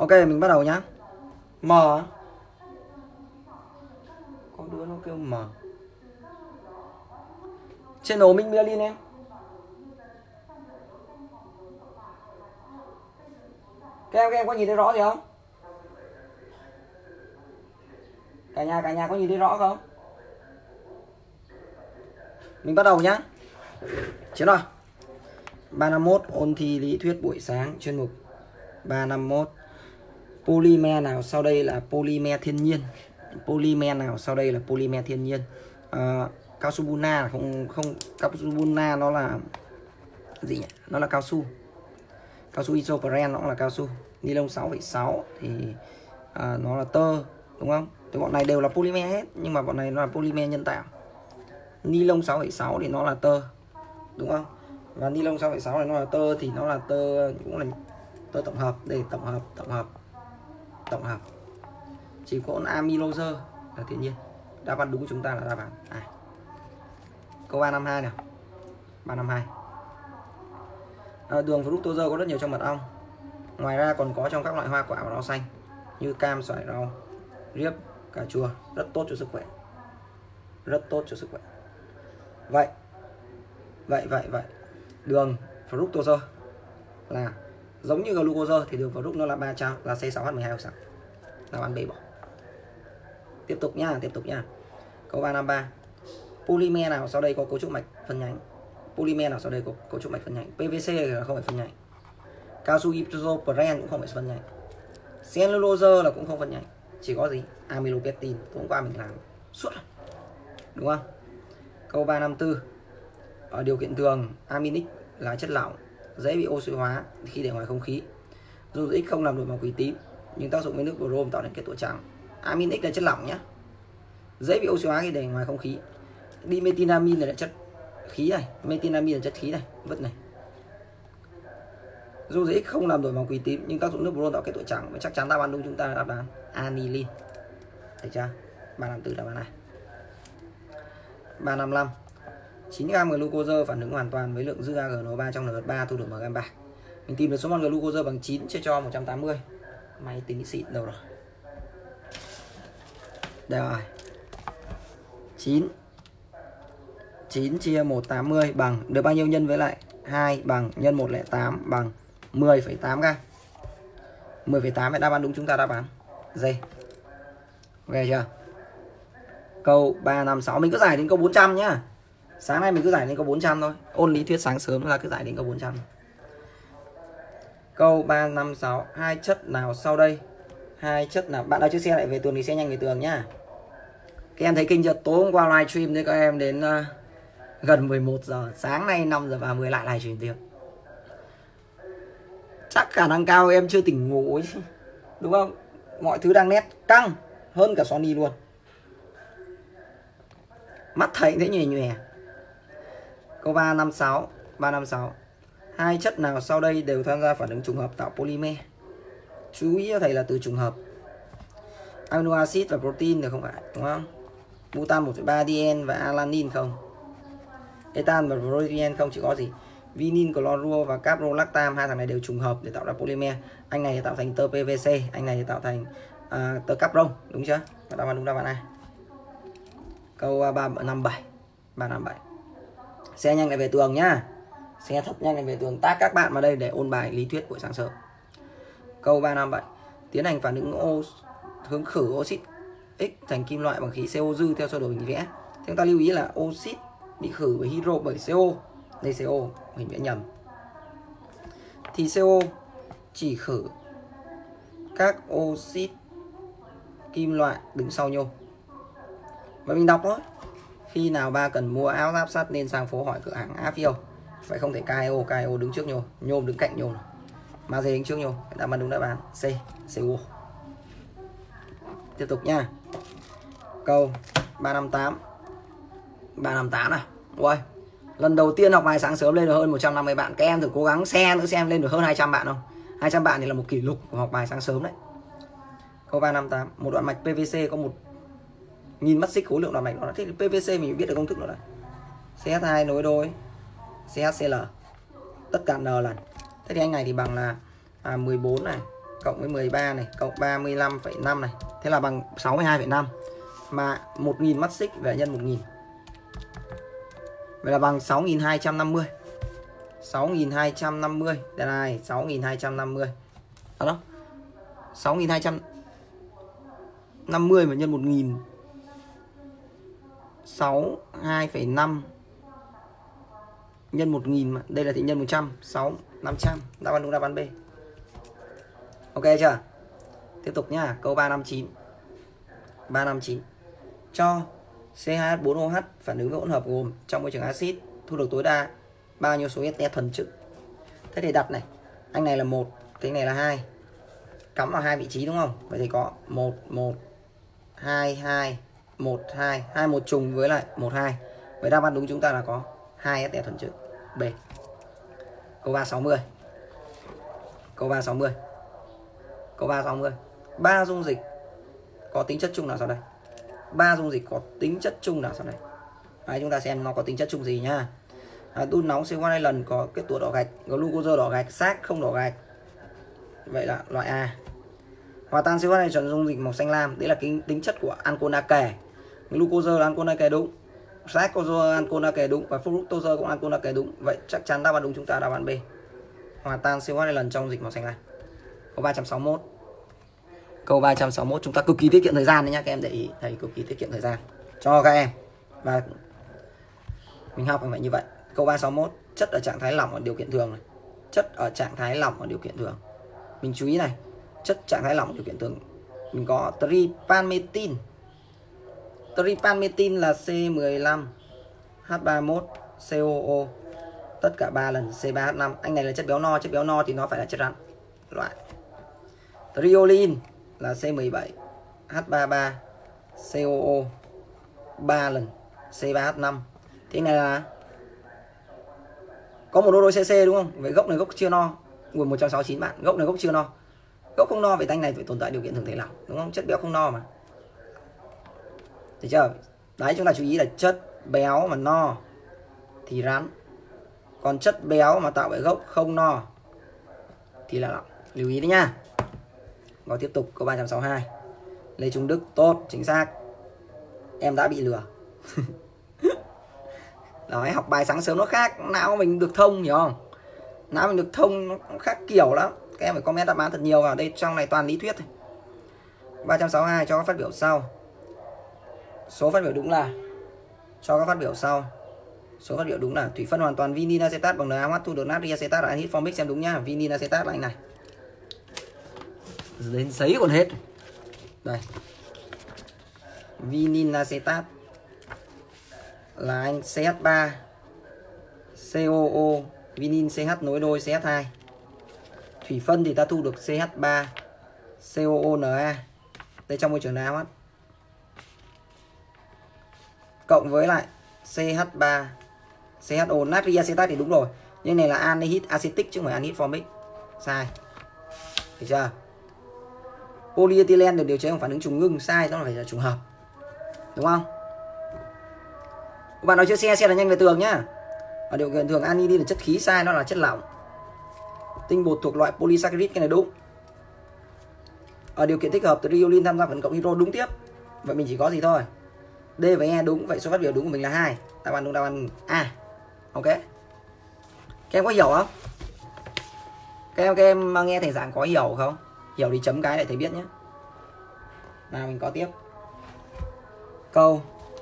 Ok, mình bắt đầu nhá. M á? Có đứa nó kêu M. Channel Minh Merlin em. Các em có nhìn thấy rõ gì không? Cả nhà có nhìn thấy rõ không? Mình bắt đầu nhá. Chiến rồi. 351 ôn thi lý thuyết buổi sáng chuyên mục 351. Polymer nào sau đây là polymer thiên nhiên? Polymer nào sau đây là polymer thiên nhiên? Cao su Buna không cao su Buna nó là gì nhỉ? Nó là cao su. Cao su isoprene nó cũng là cao su. Ni lông 6,6 thì nó là tơ, đúng không? Thì bọn này đều là polymer hết, nhưng mà bọn này nó là polymer nhân tạo. Ni lông 6,6 thì nó là tơ, đúng không? Và ni lông 6,6 này nó là tơ thì nó là tơ, cũng là tơ tổng hợp. Đây tổng hợp. Chỉ có amylose là thiên nhiên. Đáp án đúng của chúng ta là đáp án câu 352 nào. 352. Đường fructose có rất nhiều trong mật ong. Ngoài ra còn có trong các loại hoa quả và rau xanh như cam, xoài, rau, riếp, cà chua, rất tốt cho sức khỏe. Vậy. Đường fructose là giống như glucose thì đường fructose nó là 300 là C6H12O6. Đáp án B bỏ. Tiếp tục nhá. Câu 353. Polymer nào sau đây có cấu trúc mạch phân nhánh? PVC là không phải phân nhánh. Cao su isoprene cũng không phải phân nhánh. Cellulose là cũng không phân nhánh. Chỉ có gì? Amylopectin. Hôm qua mình làm suốt rồi, đúng không? Câu 354. Ở điều kiện thường, aminic là chất lỏng dễ bị oxy hóa khi để ngoài không khí. Dù X không làm nổi màu quỳ tím, nhưng tác dụng với nước brom tạo nên kết tủa trắng. Aminic là chất lỏng nhé, dễ bị oxy hóa khi để ngoài không khí. Dimethylamine là chất khí này, methylamine là chất khí này, vứt này. Dù X không làm nổi màu quỳ tím, nhưng tác dụng nước brom tạo kết tủa trắng. Và chắc chắn đáp án đúng chúng ta là đáp án aniline. Thấy chưa? 354 đáp án này. 355. 9g glucose phản ứng hoàn toàn với lượng dư AgNO3 trong NH3 thu được bằng gam bạc. Mình tìm được số mol glucose bằng 9 chia cho 180. Máy tính xịn đâu rồi? Đây rồi. 9 chia 180 bằng được bao nhiêu nhân với lại 2 bằng nhân 108 bằng 10,8g. 10,8 là đáp án đúng chúng ta đáp án D. Ok chưa? Câu 356 mình cứ giải đến câu 400 nhá. Sáng nay mình cứ giải đến câu 400 thôi. Ôn lý thuyết sáng sớm là cứ giải đến câu 400. Câu 356. Hai chất nào sau đây? Hai chất nào? Bạn nào chưa xe lại về tường thì xe nhanh về tường nhá. Các em thấy kinh chưa? Tối hôm qua livestream với các em đến gần 11 giờ. Sáng nay 5 giờ 30 lại livestream tiếp. Chắc khả năng cao em chưa tỉnh ngủ ấy. Đúng không? Mọi thứ đang nét căng hơn cả Sony luôn. Mắt thấy thế nhòe nhòe. Câu 356. Hai chất nào sau đây đều tham gia phản ứng trùng hợp tạo polymer? Chú ý cho thầy là từ trùng hợp. Amino acid và protein thì không phải, đúng không? Butan 1,3 diene và alanine không. Ethan và protein không, chỉ có gì? Vinin, chlorua và caprolactam, hai thằng này đều trùng hợp để tạo ra polymer. Anh này tạo thành tơ PVC, anh này tạo thành tơ capron, đúng chưa? Đáp án đúng đáp án này. Câu 357. Xe nhanh lại về tường nhá. Xe thật nhanh lại về tường. Tag các bạn vào đây để ôn bài lý thuyết buổi sáng sớm. Câu 357. Tiến hành phản ứng hướng khử oxit X thành kim loại bằng khí CO dư theo sơ đồ hình vẽ. Thì chúng ta lưu ý là oxit bị khử bởi hydro bởi CO. Đây CO, hình vẽ nhầm. Thì CO chỉ khử các oxit kim loại đứng sau nhôm. Và mình đọc thôi. Khi nào ba cần mua áo giáp sắt nên sang phố hỏi cửa hàng Afio. Phải không thể KO đứng trước nhôm, nhôm đứng cạnh nhôm. Magie đứng trước nhôm. Đáp án đúng đáp án C, CO. Tiếp tục nha. Câu 358 này. Ui, lần đầu tiên học bài sáng sớm lên được hơn 150 bạn. Các em thử cố gắng xem lên được hơn 200 bạn không? 200 bạn thì là một kỷ lục của học bài sáng sớm đấy. Câu 358. Một đoạn mạch PVC có 1.000 mắt xích khối lượng đoạn mạch nó. Thế thì PVC mình biết được công thức nó đấy. CH2 nối đôi CHCl tất cả n lần. Thế thì anh này thì bằng là 14 này cộng với 13 này cộng 35,5 này, thế là bằng 62,5, mà 1000 mắt xích về nhân 1000, vậy là bằng 6250. 6250 đây này, 6250 đó, 6250 mà nhân 1000, 62,5 nhân 1000 mà đây là thì nhân 100, 500. Đáp án đúng đáp án B. Ok chưa? Tiếp tục nhá, câu 359. 359. Cho C2H4OH phản ứng với hỗn hợp gồm trong môi trường axit thu được tối đa bao nhiêu số este thuần trữ. Thế thì đặt này, anh này là 1, cái này là 2. Cắm vào hai vị trí đúng không? Vậy thì có 1 1 2 2 1 2, 2 1 trùng với lại 1 2. Vậy đáp án đúng chúng ta là có 2 este thuần trữ. B. Câu 360. Câu 360. Câu 360. 3 dung dịch có tính chất chung nào sau đây? 3 dung dịch có tính chất chung nào sau đây? Đấy, chúng ta xem nó có tính chất chung gì nhá. Đun nóng C1 lần có kết tủa đỏ gạch, glucose đỏ gạch, xác không đỏ gạch. Vậy là loại A. Hòa tan C1 chọn dung dịch màu xanh lam, đấy là tính chất của ancol kề. Glucose là ancol kề đúng, saccharose ancol kề đúng và fructose cũng ancol kề đúng. Vậy chắc chắn đáp án đúng chúng ta đáp án B. Hòa tan C1 lần trong dịch màu xanh lam. Câu 361. Câu 361 chúng ta cực kỳ tiết kiệm thời gian đấy nhá, các em để ý, thầy cực kỳ tiết kiệm thời gian cho các em và mình học như vậy. Câu 361. Chất ở trạng thái lỏng ở điều kiện thường này. Chất ở trạng thái lỏng ở điều kiện thường. Mình chú ý này, chất trạng thái lỏng ở điều kiện thường mình có tripanmetin. Tripanmetin là C15 H31 COO tất cả 3 lần C3H5. Anh này là chất béo no thì nó phải là chất rắn. Loại triolin là C17 H33 COO 3 lần C3H5. Thế này là có một đôi CC đúng không? Vậy gốc này gốc chưa no. Nguồn 169 bạn, gốc này gốc chưa no. Gốc không no vậy anh này phải tồn tại điều kiện thường thể lỏng, đúng không? Chất béo không no mà. Được chưa? Đấy, chúng ta chú ý là chất béo mà no thì rắn. Còn chất béo mà tạo bởi gốc không no thì là lỏng. Lưu ý đấy nha. Rồi tiếp tục câu 362. Lê Trung Đức tốt, chính xác. Em đã bị lừa. Đấy, học bài sáng sớm nó khác, não mình được thông, hiểu không? Não mình được thông nó khác kiểu lắm. Các em phải comment đáp án thật nhiều vào đây, trong này toàn lý thuyết thôi. 362 cho các phát biểu sau. Số phát biểu đúng là cho các phát biểu sau. Số phát biểu đúng là thủy phân hoàn toàn vinin acetat bằng NaOH thu được natri acetat là anhydride formic, xem đúng nhá. Vinin acetat là anh này. Đến giấy còn hết. Đây. Vinin acetat là anh CH3 COO, vinin CH nối đôi CH2. Thủy phân thì ta thu được CH3 COONa. Đây trong môi trường NaOH. Cộng với lại CH3 CHO natri acetat thì đúng rồi. Nhưng này là anhydride acetic chứ không phải anhydride formic. Sai. Được chưa? Polyethylene được điều chế bằng phản ứng trùng ngưng, sai, nó phải là trùng hợp. Đúng không? Các bạn nói chữ xe là nhanh về tường nhá. Ở điều kiện thường anhydride là chất khí, sai, nó là chất lỏng. Tinh bột thuộc loại polysaccharide, cái này đúng. Ở điều kiện thích hợp triolin tham gia phản cộng hydro, đúng tiếp. Vậy mình chỉ có gì thôi? D và E đúng, vậy số phát biểu đúng của mình là 2. Đáp án đúng đáp án A. Ok. Các em có hiểu không? Các em nghe thầy giảng có hiểu không? Hiểu thì chấm cái để thầy biết nhé. Nào mình có tiếp. Câu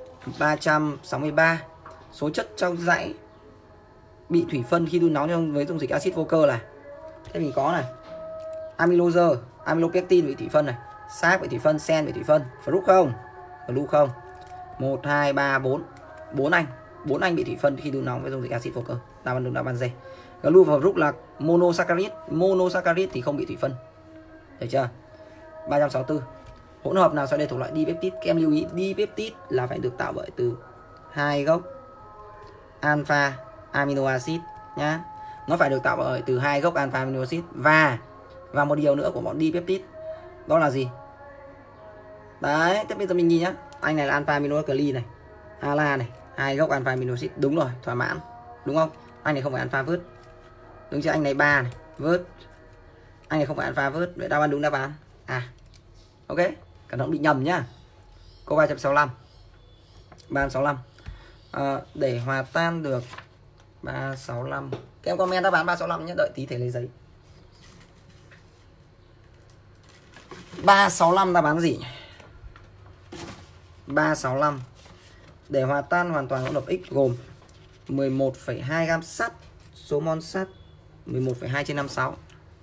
363. Số chất trong dãy bị thủy phân khi đun nóng với dung dịch axit vô cơ là. Thế mình có này. Amylose, amylopectin bị thủy phân này, xác bị thủy phân, sen bị thủy phân, fruc không? Glu không? 1 2 3 4. 4 anh bị thủy phân khi đun nóng với dung dịch axit vô cơ. Đáp án đúng đáp án D. Glu và fruc là monosaccharide thì không bị thủy phân. Được chưa? 364. Hỗn hợp nào sau đây thuộc loại dipeptide? Các em lưu ý dipeptide là phải được tạo bởi từ 2 gốc alpha amino acid nhá. Nó phải được tạo bởi từ 2 gốc alpha amino acid và một điều nữa của bọn dipeptide đó là gì? Đấy, tiếp bây giờ mình nhìn nhá. Anh này là alpha aminoglycine này, ala này, 2 gốc alpha amino acid, đúng rồi, thỏa mãn. Đúng không? Anh này không phải alpha vớt. Đúng chưa? Anh này 3 này, vớt. Anh này không phải alpha vớt. Vậy đáp án đúng đáp án ok, cẩn thận bị nhầm nhá. Câu 365. 365. Để hòa tan được 365. Các em comment đáp án 365 nhé, đợi tí thầy lấy giấy. 365 đáp án gì? 365. Để hòa tan hoàn toàn hỗn hợp X gồm 11,2 gam sắt, số mol sắt 11,2 trên 56,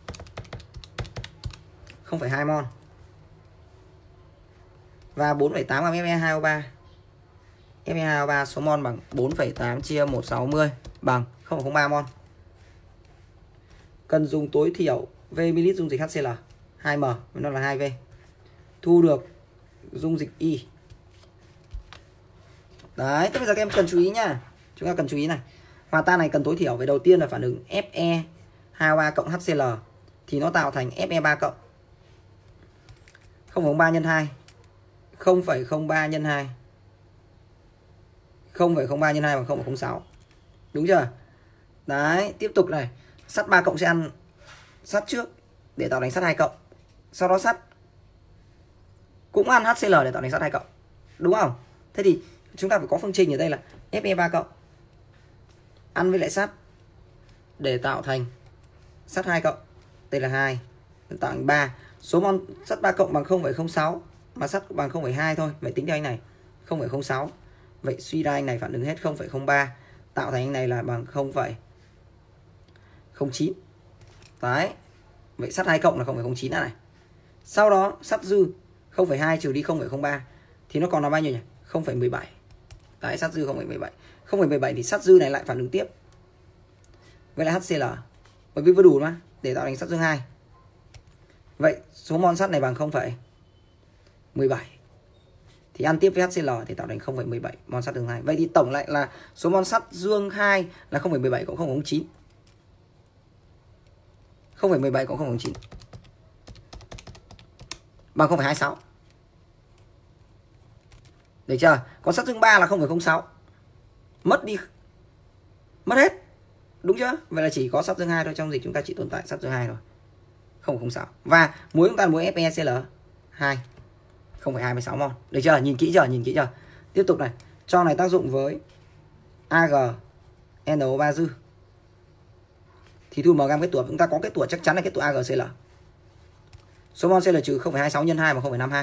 0,2 mol, và 4,8 gam Fe2O3. Fe2O3 số mol bằng 4,8 chia 160 bằng 0,03 mol. Cần dùng tối thiểu V ml dung dịch HCl 2m, nó là 2V. Thu được dung dịch Y. Đấy, thế bây giờ các em cần chú ý nhá. Chúng ta cần chú ý này. Hòa tan này cần tối thiểu. Về đầu tiên là phản ứng Fe2O3 cộng HCl thì nó tạo thành Fe3 cộng 0,03 nhân 2, 0,03 nhân 2, 0,03 nhân 2 bằng 0,06. Đúng chưa? Đấy, tiếp tục này. Sắt 3 cộng sẽ ăn sắt trước để tạo thành sắt 2 cộng. Sau đó sắt cũng ăn HCl để tạo thành sắt 2 cộng. Đúng không? Thế thì chúng ta phải có phương trình ở đây là Fe3 cộng ăn với lại sắt để tạo thành sắt 2 cộng. Đây là 2 tạo thành 3. Số mol sắt 3 cộng bằng 0,06 mà sắt bằng 0,2 thôi. Vậy tính theo anh này 0,06. Vậy suy ra anh này phản ứng hết 0,03 tạo thành anh này là bằng 0,09. Đấy. Vậy sắt 2 cộng là 0,09 này. Sau đó sắt dư 0,2 trừ đi 0,03 thì nó còn là bao nhiêu nhỉ? 0,17. Đấy, sắt dư 0,17. 0,17 thì sắt dư này lại phản ứng tiếp với lại HCl. Bởi vì vừa đủ mà để tạo thành sắt dương 2. Vậy số mol sắt này bằng 0,17 thì ăn tiếp với HCl thì tạo thành 0,17 mol sắt dương 2. Vậy thì tổng lại là số mol sắt dương 2 là 0,17 cộng 0,09. 0,17 cộng 0,09 bằng 0,26. Được chưa? Còn sắt dương 3 là 0,06. Mất đi. Mất hết. Đúng chưa? Vậy là chỉ có sắt dương 2 thôi, trong dịch chúng ta chỉ tồn tại sắt dương 2 thôi. 0,06. Và muối chúng ta là muối FeCl 2 0,26 mol. Được chưa? Nhìn kỹ chưa? Nhìn kỹ chưa? Tiếp tục này, cho này tác dụng với AgNO3 dư. Thì thu m gam kết tủa, chúng ta có kết tủa chắc chắn là kết tủa AgCl. Số mol Cl trừ 0,26 nhân 2 bằng 0,52.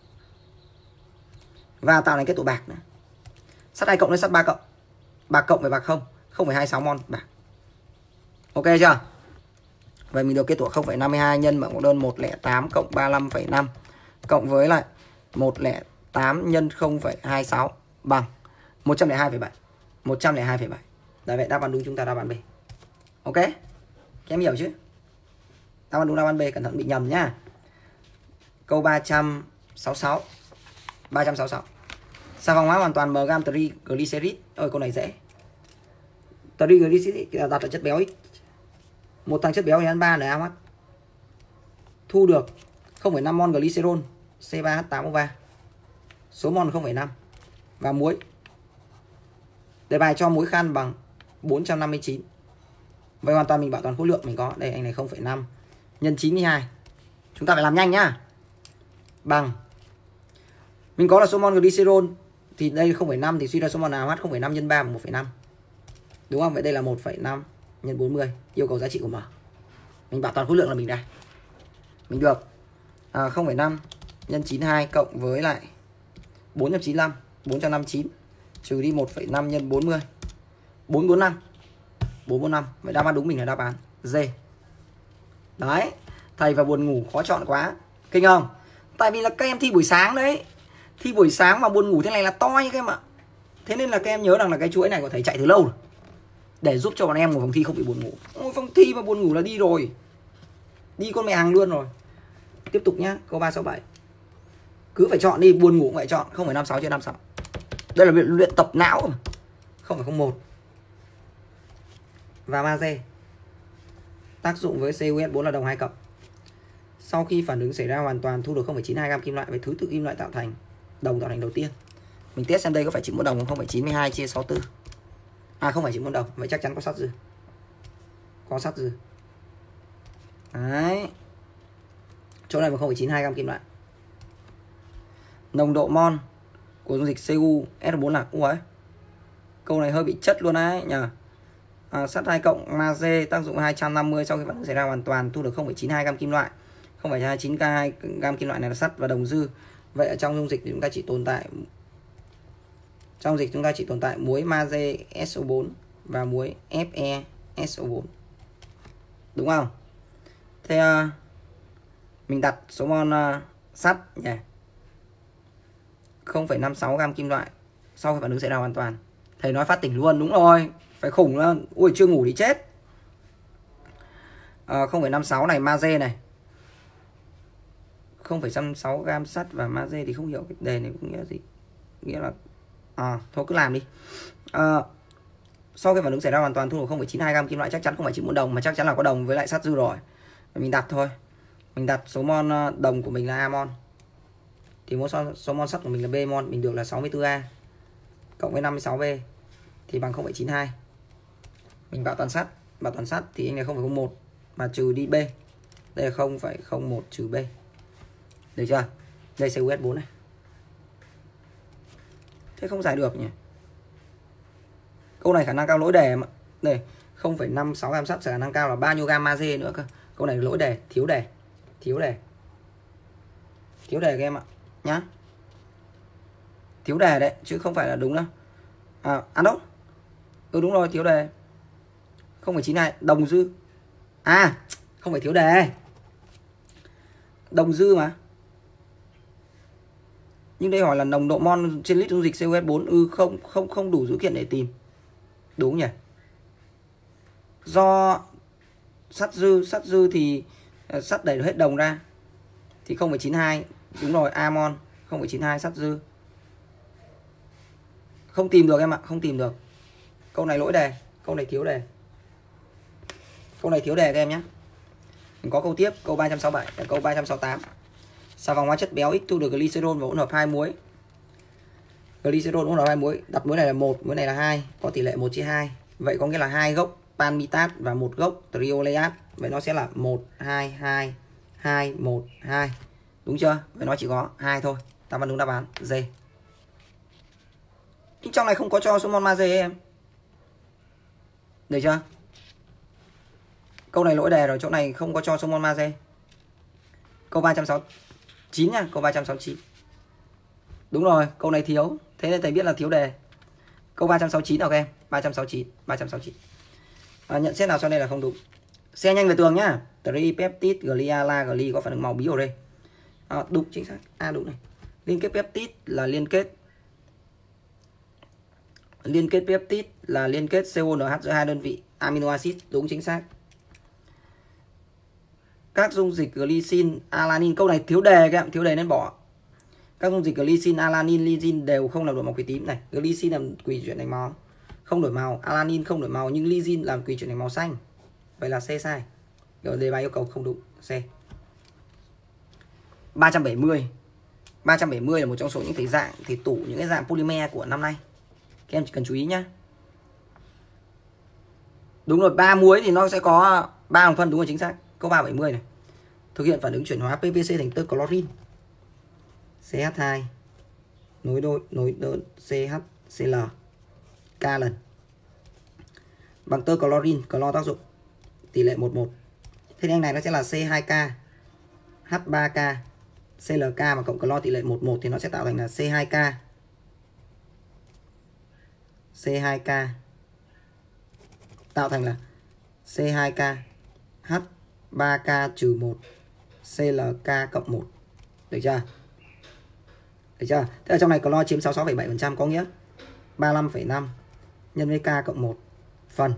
Và tạo thành kết tủa bạc nữa. Sắt 2 cộng với sắt 3 cộng. Bạc cộng với bạc 0,26 mol bạc. Ok chưa? Vậy mình được kết tủa 0,52 nhân bằng mẫu đơn 108 cộng 35,5 cộng với lại 108 nhân 0,26 bằng 102,7. 102,7. Đấy, vậy đáp án đúng chúng ta đáp án B. Ok? Các em hiểu chứ? Đáp án đúng đáp án B, cẩn thận bị nhầm nhá. Câu 366. 366. Xà phòng hóa hoàn toàn m gam triglycerid. Ôi, câu này dễ. Triglycerid đặt là chất béo X. Một thằng chất béo thì ăn 3 NaOH. Thu được 0,5 mol glycerol C3H8O3. Số mol 0,5 và muối. Đề bài cho muối khan bằng 459. Vậy hoàn toàn mình bảo toàn khối lượng mình có. Đây anh này 0,5 nhân 92. Chúng ta phải làm nhanh nhá. Bằng mình có là số mol glycerol thì đây là 0,5 thì suy ra số mol NaOH 0,5 nhân 3 bằng 1,5. Đúng không? Vậy đây là 1,5 nhân 40. Yêu cầu giá trị của M. Mình bảo toàn khối lượng là mình đây. Mình được 0,5 nhân 92 cộng với lại 495, 459 trừ đi 1,5 nhân 40. 445. 445. Vậy đáp án đúng mình là đáp án D. Đấy. Thầy vào buồn ngủ khó chọn quá. Kinh không? Tại vì là các em thi buổi sáng đấy. Thi buổi sáng mà buồn ngủ thế này là to như các em ạ. Thế nên là các em nhớ rằng là cái chuỗi này của thầy chạy từ lâu rồi. Để giúp cho bọn em ngồi phòng thi không bị buồn ngủ. Ngồi phòng thi mà buồn ngủ là đi rồi. Đi con mẹ hàng luôn rồi. Tiếp tục nhá, câu 367. Cứ phải chọn đi, buồn ngủ cũng phải chọn 0,56 trên 56. Đây là luyện tập não mà. 0,01. Và magie. Tác dụng với CuS4 là đồng 2 cộng. Sau khi phản ứng xảy ra hoàn toàn thu được 0,92 gam kim loại với thứ tự kim loại tạo thành đồng tạo thành đầu tiên. Mình test xem đây có phải chữ môn đồng không? 0,92 chia 64. Không phải chữ môn đồng, vậy chắc chắn có sắt dư. Có sắt dư. Đấy. Chỗ này bằng 0,92 gam kim loại. Nồng độ mol của dung dịch Cu S4 là ấy. Câu này hơi bị chất luôn đấy nhờ. Sắt 2 cộng magie tác dụng 250 sau khi phản ứng xảy ra hoàn toàn thu được 0,92 gam kim loại. 0,29 gam kim loại này là sắt và đồng dư. Vậy ở trong dung dịch thì chúng ta chỉ tồn tại muối magie SO4 và muối FeSO4. Đúng không? Thế mình đặt số mol sắt nhỉ. 0,56 gam kim loại sau khi phản ứng xảy ra hoàn toàn. Thầy nói phát tỉnh luôn, đúng rồi, phải khủng luôn. Ui, chưa ngủ thì chết. 0,56 này magie này. 0,56 gam sắt và magie thì không hiểu cái đề này có nghĩa gì. Nghĩa là thôi cứ làm đi. Sau khi phản ứng xảy ra hoàn toàn thu được 0,92 gam kim loại, chắc chắn không phải chữ mol đồng mà chắc chắn là có đồng với lại sắt dư rồi. Mình đặt thôi. Mình đặt số mol đồng của mình là A mol. Thì số mol sắt của mình là B mol, mình được là 64A cộng với 56B thì bằng 0,92. Mình bảo toàn sắt thì anh này 0,01 mà trừ đi B. Đây là 0,01 trừ B. Được chưa? Đây CuS4 này. Thế không giải được nhỉ? Câu này khả năng cao lỗi đề mà. Đây, 0,56 gam sắt khả năng cao là bao nhiêu gam magie nữa cơ. Câu này lỗi đề, thiếu đề. Thiếu đề các em ạ nhá. Thiếu đề đấy chứ không phải là đúng đâu. Đâu. Đúng rồi, thiếu đề. 0,92 đồng dư. Không phải thiếu đề. Đồng dư mà. Nhưng đây hỏi là nồng độ mol trên lít dung dịch CuS4 không đủ dữ kiện để tìm. Đúng nhỉ? Do sắt dư thì sắt đẩy hết đồng ra thì 0,92. Đúng rồi, A mol 0,92 sắt dư. Không tìm được em ạ, không tìm được. Câu này lỗi đề, câu này thiếu đề. Câu này thiếu đề các em nhé. Mình có câu tiếp, câu 367 và câu 368. Xà phòng hóa chất béo X thu được glycerol và hỗn hợp 2 muối. Glycerol hỗn hợp 2 muối, đặt muối này là 1, muối này là 2, có tỷ lệ 1/2. Vậy có nghĩa là 2 gốc palmitat và 1 gốc trioleat. Vậy nó sẽ là 1 2 2 2 1 2. Đúng chưa? Vậy nó chỉ có 2 thôi. Ta vẫn đúng đáp án D. Nhưng trong này không có cho số mol magie em. Được chưa? Câu này lỗi đề rồi, chỗ này không có cho số mol magie. Câu 369 nha, câu 369. Đúng rồi, câu này thiếu. Thế nên thầy biết là thiếu đề. Câu 369 nào các em? 369. Nhận xét nào sau đây là không đúng. Xe nhanh về tường nhá. Tripeptide gliala gly có phản ứng màu bí ở đây. Đúng chính xác. Đúng này. Liên kết peptide là liên kết peptide là liên kết CONH giữa hai đơn vị amino acid. Đúng chính xác. Các dung dịch glycine, alanin, câu này thiếu đề các em, thiếu đề nên bỏ. Các dung dịch glycine, alanin, lysine đều không làm đổi màu quỷ tím này. Glycine làm quỷ chuyển thành màu không đổi màu, alanin không đổi màu nhưng lysine làm quỷ chuyển thành màu xanh. Vậy là C sai. Rồi đề bài yêu cầu không đúng, C. 370 là một trong số những thể tủ những cái dạng polymer của năm nay. Các em chỉ cần chú ý nhá. Đúng rồi, 3 muối thì nó sẽ có 3 thành phần, đúng rồi chính xác. Câu 370 này. Thực hiện phản ứng chuyển hóa PVC thành tơ chlorine. CH2 nối đơn CHCl K lần bằng tơ chlorine, clo tác dụng tỷ lệ 1:1. Thế nên này nó sẽ là C2K H3K CLK mà cộng clo tỷ lệ 1:1 thì nó sẽ tạo thành là C2K tạo thành là C2K H3K-1 CLK cộng 1. Được chưa? Được chưa? Thế ở trong này clo chiếm 66,7% có nghĩa 35,5 nhân với K cộng 1 phần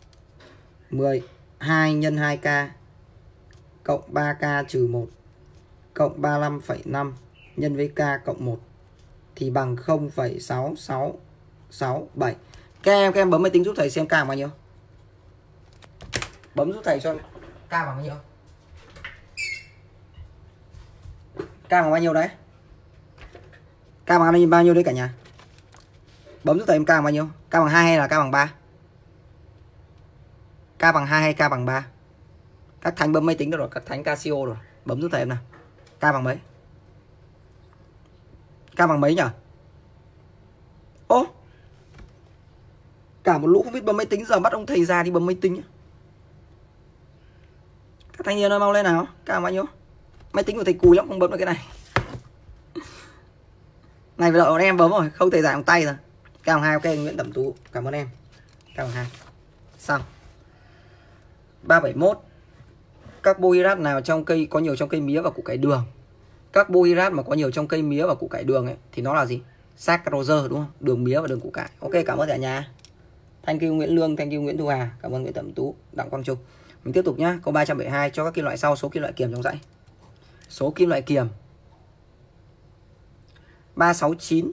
12 nhân 2K cộng 3K-1 cộng 35,5 nhân với K cộng 1 thì bằng 0,6667. Các em bấm máy tính giúp thầy xem K bao nhiêu. Bấm giúp thầy cho K bằng bao nhiêu. K bằng bao nhiêu đấy? K bằng bao nhiêu đấy cả nhà? Bấm giúp thầy em K bằng bao nhiêu? K bằng 2 hay là K bằng 3? K bằng 2 hay K bằng 3? Các thánh bấm máy tính được rồi, các thánh Casio rồi. Bấm giúp thầy em nào. bằng mấy? K bằng mấy nhỉ? Ô, cả một lũ không biết bấm máy tính, giờ bắt ông thầy già đi bấm máy tính. Các thanh niên ơi, mau lên nào. K bao nhiêu? Máy tính của thầy cùi lắm, không bấm được cái này. Này bây giờ bọn em bấm rồi, không thầy già bằng tay rồi. K bằng 2, ok, Nguyễn Tẩm Tú, cảm ơn em. K bằng 2. Xong. 371. Carbohydrate nào trong cây có nhiều trong cây mía và củ cải đường? Carbohydrate mà có nhiều trong cây mía và củ cải đường ấy thì nó là gì? Saccharose đúng không? Đường mía và đường củ cải. Ok, cảm ơn cả nhà. Thank you Nguyễn Lương, thank you Nguyễn Thu Hà, cảm ơn Nguyễn Tẩm Tú, Đặng Quang Trung. Mình tiếp tục nhá. Câu 372 cho các kim loại sau số kim loại kiềm trong dãy. Số kim loại kiềm 369.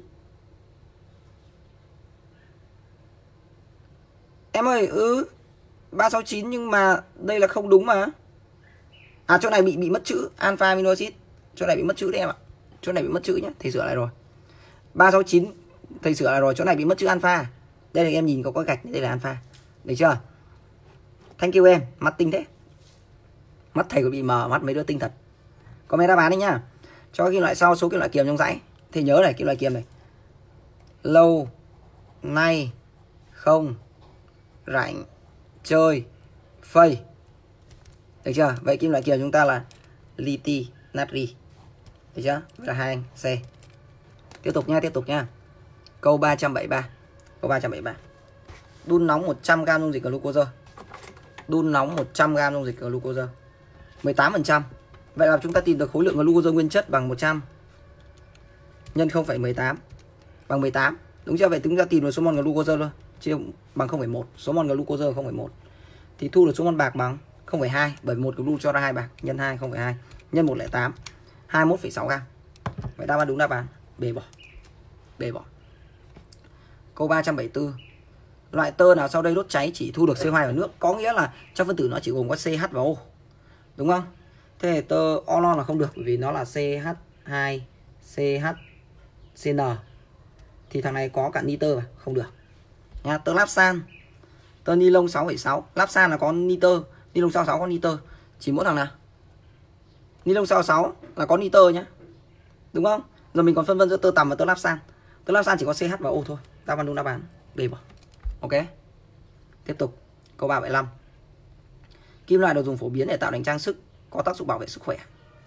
Em ơi, 369 nhưng mà đây là không đúng mà. À, chỗ này bị mất chữ alpha amino acid. Chỗ này bị mất chữ đấy em ạ. Chỗ này bị mất chữ nhé, thầy sửa lại rồi. 369 thầy sửa lại rồi, chỗ này bị mất chữ alpha. Đây là em nhìn có gạch, đây là alpha. Được chưa? Thank you em, mắt tinh thế. Mắt thầy có bị mờ, mắt mấy đứa tinh thật. Comment đáp án đi nhá. Cho kim loại sau số kim loại kiềm trong dãy. Thầy nhớ này, kim loại kiềm này. Lâu nay không rảnh chơi phây. Được chưa? Vậy kim loại kiềm chúng ta là liti natri. Được chưa? Vậy là 2 anh C. Tiếp tục nha. Câu 373. Câu 373. Đun nóng 100g dung dịch glucose. Đun nóng 100g dung dịch glucose. 18%. Vậy là chúng ta tìm được khối lượng glucose nguyên chất bằng 100 nhân 0,18 bằng 18. Đúng chưa? Vậy chúng ta tìm được số mol glucose luôn. Chia bằng 0,1. Số mol glucose 0,1. Thì thu được số mol bạc bằng 0,2, bởi 1 glu cho ra 2 bạc, nhân 2 0,2 nhân 108 21,6 g. Vậy đáp án đúng đáp án B bỏ. B bỏ. Câu 374. Loại tơ nào sau đây đốt cháy chỉ thu được CO2 và nước? Có nghĩa là trong phân tử nó chỉ gồm có CH và O. Đúng không? Thế thì tơ onon là không được bởi vì nó là CH2 CHCN. Thì thằng này có cả nitơ mà, không được. Nha, tơ lapsan. Tơ ni lông 6,6. Lapsan là có nitơ, ni lông 66 có nitơ. Chỉ mỗi thằng nào? Ni lông 66 là có nitơ nhá. Đúng không? Giờ mình còn phân vân giữa tơ tằm và tơ lapsan. Tơ lapsan chỉ có CH và O thôi. Đáp án đúng đáp án B bỏ. Ok. Tiếp tục. Câu 375. Kim loại được dùng phổ biến để tạo thành trang sức có tác dụng bảo vệ sức khỏe.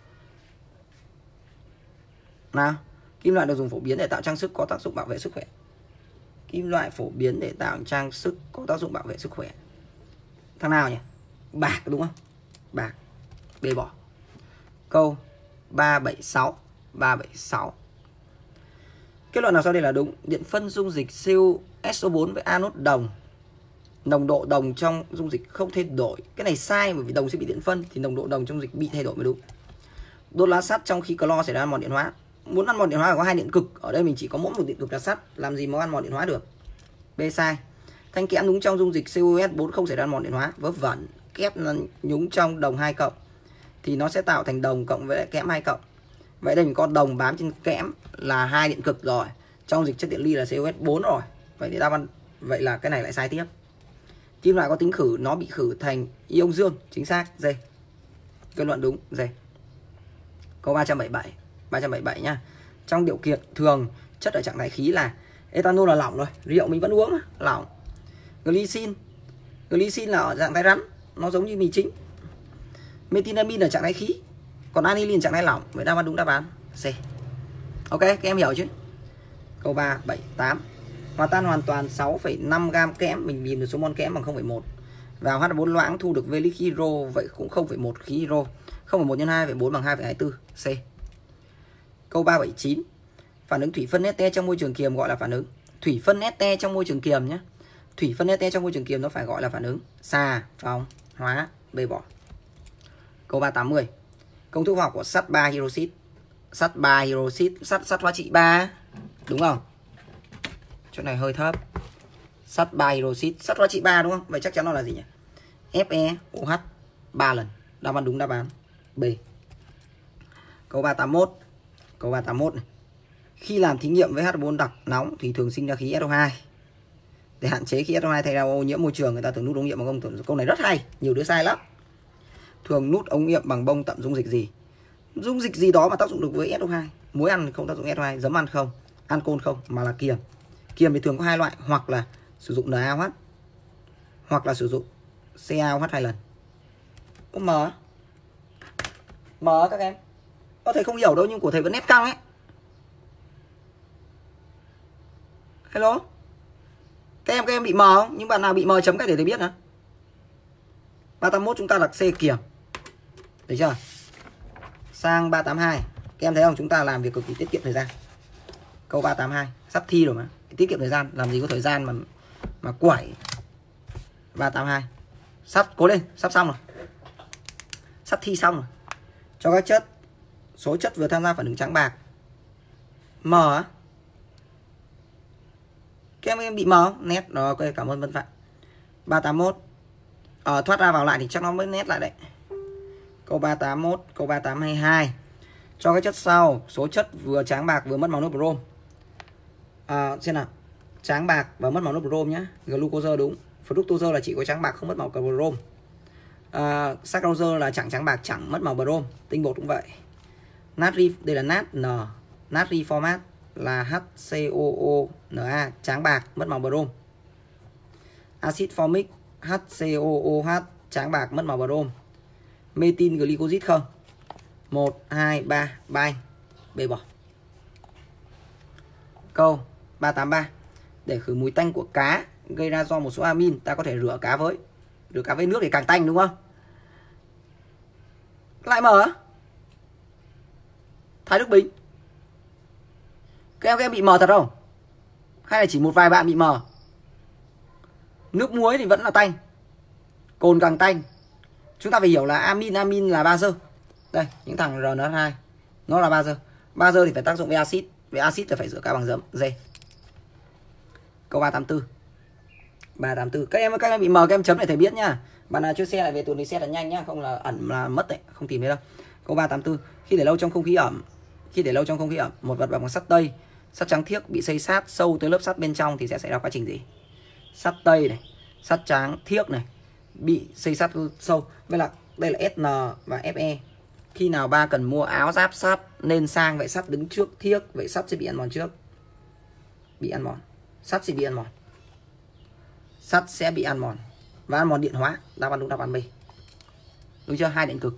Nào, kim loại được dùng phổ biến để tạo trang sức có tác dụng bảo vệ sức khỏe. Kim loại phổ biến để tạo trang sức có tác dụng bảo vệ sức khỏe. Thằng nào nhỉ? Bạc đúng không? Bạc. B bỏ. Câu 376. 376. Kết luận nào sau đây là đúng? Điện phân dung dịch CuSO4 với anode đồng. Nồng độ đồng trong dung dịch không thay đổi. Cái này sai bởi vì đồng sẽ bị điện phân thì nồng độ đồng trong dịch bị thay đổi mới đúng. Đốt lá sắt trong khí clo xảy ra ăn mòn điện hóa. Muốn ăn mòn điện hóa phải có 2 điện cực. Ở đây mình chỉ có mỗi một điện cực là sắt, làm gì mà ăn mòn điện hóa được. B sai. Thanh kẽm nhúng trong dung dịch CuS4 không xảy ra ăn mòn điện hóa. Vớ vẩn. Kép nhúng trong đồng 2 cộng thì nó sẽ tạo thành đồng cộng với kẽm 2 cộng. Vậy đây mình có đồng bám trên kẽm là 2 điện cực rồi. Trong dịch chất điện ly là CuS4 rồi. Vậy thì đáp án, vậy là cái này lại sai tiếp. Kim loại có tính khử, nó bị khử thành ion dương. Chính xác. D. Kết luận đúng. D. Câu 377. 377 nhá. Trong điều kiện thường chất ở trạng thái khí là ethanol là lỏng rồi, rượu mình vẫn uống lỏng. Glycine là ở trạng thái rắn, nó giống như mì chính. Methylamine ở trạng thái khí, còn aniline trạng thái lỏng. Vậy đáp án đúng đáp án C. Ok, các em hiểu chứ? Câu 378. Hòa tan hoàn toàn 6,5 g kẽm, mình tìm được số mol kẽm bằng 0,1. Vào H4 loãng thu được V lít khí hydro, vậy cũng 0,1 khí hydro. 0,1 nhân 2,4 bằng 2,24. C. Câu 379. Phản ứng thủy phân nete trong môi trường kiềm gọi là phản ứng thủy phân nete trong môi trường kiềm nhé. Thủy phân nete trong môi trường kiềm nó phải gọi là phản ứng xà phòng hóa. B bỏ. Câu 380. Công thức hóa học của sắt 3 hydroxit. Sắt 3 hydroxit, sắt hóa trị 3. Đúng không? Chỗ này hơi thấp. Sắt 3 hydroxit, sắt hóa trị 3 đúng không? Vậy chắc chắn nó là gì nhỉ? FeOH 3 lần. Đáp án đúng đáp án B. Câu 381. Câu 381 này. Khi làm thí nghiệm với H4 đặc nóng thì thường sinh ra khí SO2. Để hạn chế khí SO2 thay ra ô nhiễm môi trường, người ta thường nút ống nghiệm bằng bông. Câu này rất hay, nhiều đứa sai lắm. Thường nút ống nghiệm bằng bông tẩm dung dịch gì? Dung dịch gì đó mà tác dụng được với SO2. Muối ăn không tác dụng SO2, giấm ăn không, ancol không, mà là kiềm. Kiềm thì thường có hai loại, hoặc là sử dụng NaOH hoặc là sử dụng CaOH 2 lần. Có M các em. Có thể không hiểu đâu nhưng của thầy vẫn nét căng ấy. Hello. Các em bị M không? Những bạn nào bị M chấm cái để thầy biết nữa. 381 chúng ta là C kiềm. Được chưa? Sang 382. Các em thấy không? Chúng ta làm việc cực kỳ tiết kiệm thời gian. Câu 382 sắp thi rồi mà. Tiết kiệm thời gian, làm gì có thời gian mà quẩy. 382. Sắp cố lên, sắp xong rồi. Sắp thi xong rồi. Cho các chất, số chất vừa tham gia phản ứng trắng bạc. M á. Các em bị M không? Nét rồi, ok, cảm ơn Vân Phạm. 381. Thoát ra vào lại thì chắc nó mới nét lại đấy. Câu 381, câu 382. Cho các chất sau, số chất vừa trắng bạc vừa mất màu nước brom. Xem nào. Trắng bạc và mất màu nước brom nhé. Glucose đúng. Fructose là chỉ có trắng bạc không mất màu brom. Saccharose là chẳng trắng bạc chẳng mất màu brom. Tinh bột cũng vậy. Natri, đây là nat N. Natri format là HCOONa, trắng bạc mất màu brom. Acid formic HCOOH, trắng bạc mất màu brom. Methyl glycosic không? 1, 2, 3, bay. B bỏ. Câu 383. Để khử mùi tanh của cá gây ra do một số amin, ta có thể rửa cá với nước để càng tanh đúng không? Lại M á? Thái Đức Bình. Các em bị M thật không? Hay là chỉ một vài bạn bị M? Nước muối thì vẫn là tanh, cồn càng tanh. Chúng ta phải hiểu là amin là bazơ. Đây, những thằng RNH2 nó là bazơ. Bazơ thì phải tác dụng với axit. Với axit thì phải rửa cá bằng giấm. D. Câu 384. 384. Các em bị M các em chấm để thầy biết nhá. Bạn nào chưa xe lại về tuần thì xe là nhanh nhá, không là ẩn là mất đấy, không tìm thấy đâu. Câu 384. Khi để lâu trong không khí ẩm, một vật bằng sắt tây, sắt trắng thiếc bị xây sát sâu tới lớp sắt bên trong thì sẽ xảy ra quá trình gì? Sắt tây này, sắt trắng thiếc này bị xây sát sâu. Vậy là đây là SN và FE. Khi nào ba cần mua áo giáp sắt nên sang, vậy sắt đứng trước thiếc, vậy sắt sẽ bị ăn mòn trước. Bị ăn mòn. Sắt sẽ bị ăn mòn. Sắt sẽ bị ăn mòn và ăn mòn điện hóa. Đáp án đúng, đáp án B. Đúng chưa? Hai điện cực.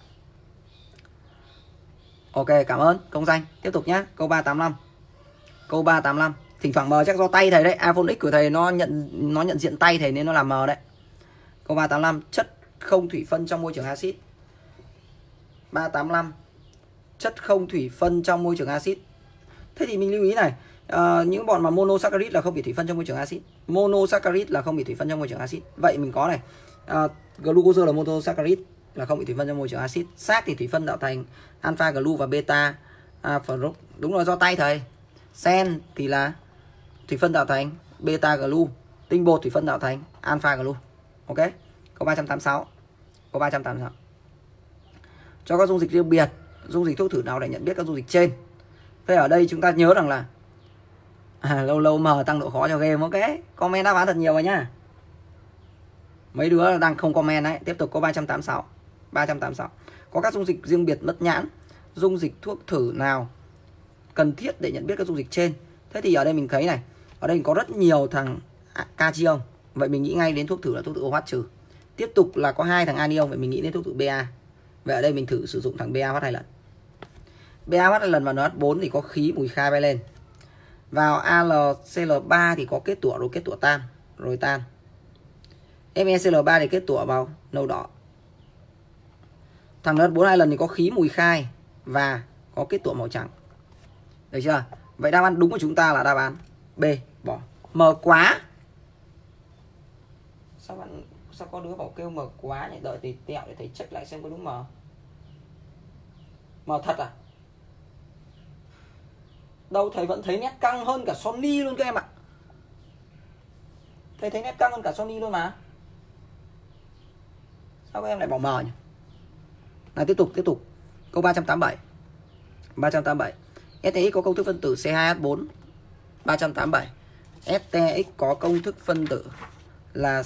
Ok, cảm ơn công danh. Tiếp tục nhé. Câu 385. Câu 385. Thỉnh thoảng M chắc do tay thầy đấy. iPhone X của thầy nó nhận diện tay thầy nên nó làm M đấy. Câu 385. Chất không thủy phân trong môi trường axit. 385. Chất không thủy phân trong môi trường axit. Thế thì mình lưu ý này, những bọn mà monosaccharid là không bị thủy phân trong môi trường axit. Monosaccharid là không bị thủy phân trong môi trường axit. Vậy mình có này, glucose là monosaccharid là không bị thủy phân trong môi trường axit. Xác thì thủy phân tạo thành alpha glu và beta fruct. Đúng rồi, do tay thầy. Sen thì là thủy phân tạo thành beta glu. Tinh bột thủy phân tạo thành alpha glu. Ok. Câu 386. Câu 386. Cho các dung dịch riêng biệt, dung dịch thuốc thử nào để nhận biết các dung dịch trên. Thế ở đây chúng ta nhớ rằng là lâu lâu M tăng độ khó cho game. Ok. Comment đáp án thật nhiều vào nhá. Mấy đứa đang không comment đấy. Tiếp tục câu 386. 386. Có các dung dịch riêng biệt mất nhãn. Dung dịch thuốc thử nào cần thiết để nhận biết các dung dịch trên. Thế thì ở đây mình thấy này, ở đây có rất nhiều thằng cation. Vậy mình nghĩ ngay đến thuốc thử là thuốc thử OH trừ. Tiếp tục là có 2 thằng anion, vậy mình nghĩ đến thuốc thử Ba. Vậy ở đây mình thử sử dụng thằng BaOH 2 lần. BaOH 2 lần vào NH4 thì có khí mùi khai bay lên. Vào AlCl3 thì có kết tủa rồi kết tủa tan, rồi tan. MeCl3 thì kết tủa vào nâu đỏ. Thằng NH4 2 lần thì có khí mùi khai và có kết tủa màu trắng. Được chưa? Vậy đáp án đúng của chúng ta là đáp án B, bỏ. M quá. Sao có đứa bảo kêu M quá nhỉ? Đợi thì tẹo để thầy check lại xem có đúng M. M thật à? Đâu thầy vẫn thấy nét căng hơn cả Sony luôn các em ạ. Thầy thấy nét căng hơn cả Sony luôn mà. Sao các em lại bỏ M nhỉ? Nào tiếp tục. Câu 387. 387. STX có công thức phân tử C2H4. 387. STX có công thức phân tử là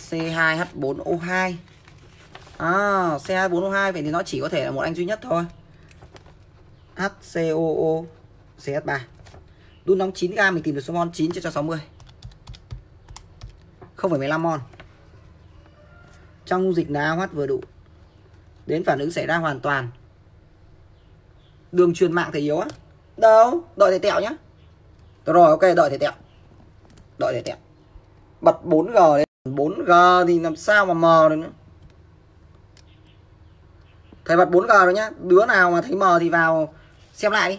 C2H4O2. C2H4O2 vậy thì nó chỉ có thể là một anh duy nhất thôi. HCOO CS3. Đun nóng 9 gam mình tìm được số mol 9 cho 60. 0,15 mol. Trong dung dịch là AOH vừa đủ. Đến phản ứng xảy ra hoàn toàn. Đường truyền mạng thì yếu á. Đâu, đợi thể tẹo nhá. Rồi ok, đợi thể tẹo. Đợi thể tẹo. Bật 4G đấy. 4G thì làm sao mà mờ được nữa. Thầy bật 4G rồi nhá. Đứa nào mà thấy mờ thì vào xem lại đi.